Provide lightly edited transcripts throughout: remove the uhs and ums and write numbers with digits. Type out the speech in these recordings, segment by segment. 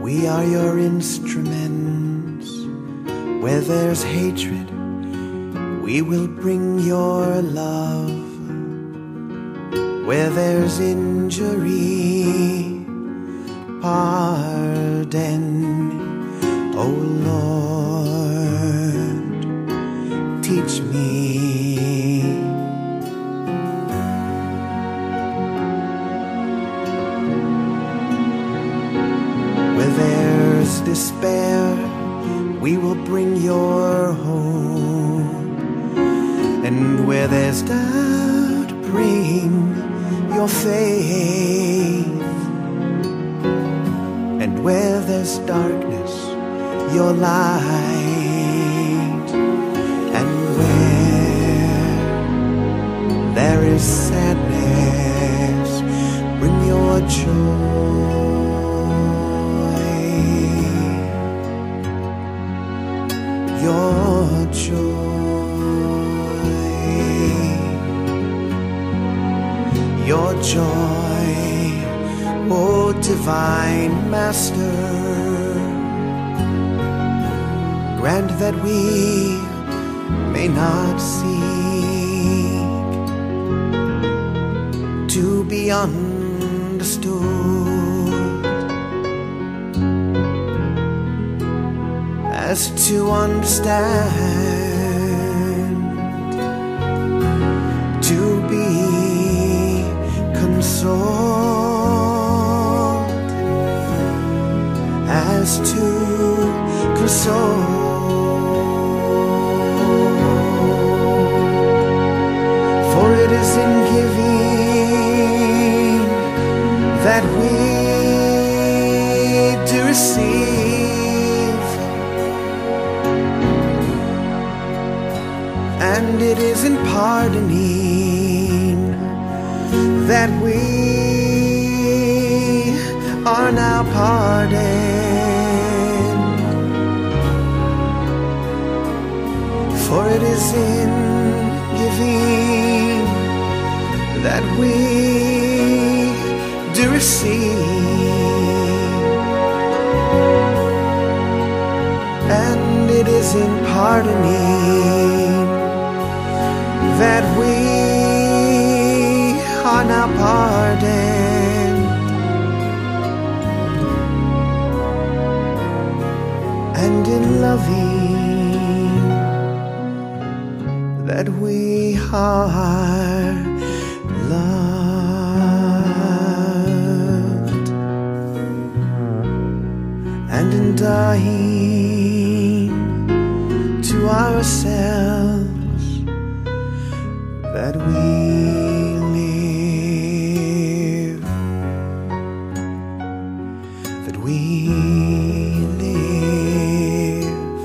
We are your instruments. Where there's hatred, we will bring your love. Where there's injury, pardon. Oh Lord, teach me. Where there's despair, we will bring your hope. And where there's doubt, bring your faith. And where there's darkness, your light. And where there is sadness, bring your joy. Your joy, your joy, oh divine Master, grant that we may not seek to be understood as to understand, to be consoled, as to console. For it is in giving that we do receive. And it is in pardoning that we are now pardoned. For it is in giving that we do receive. And it is in pardoning that we are now pardoned. And in loving that we are loved. And in dying to ourselves that we live, that we live,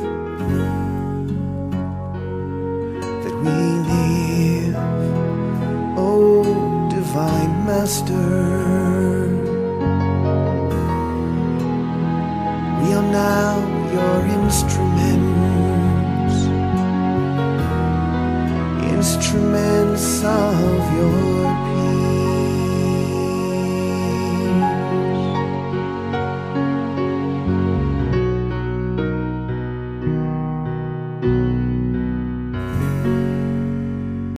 that we live, oh divine Master. We are now your instruments, instruments of your